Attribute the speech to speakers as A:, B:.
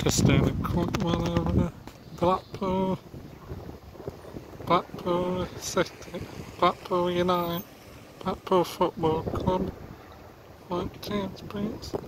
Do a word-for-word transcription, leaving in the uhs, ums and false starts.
A: Just doing a quick one over Blackpool, Blackpool City, Blackpool United, Blackpool Football Club, like James Prince.